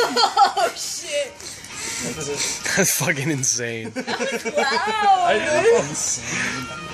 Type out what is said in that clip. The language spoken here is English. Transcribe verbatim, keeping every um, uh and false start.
Oh shit! That's fucking insane. Wow! I know. Insane.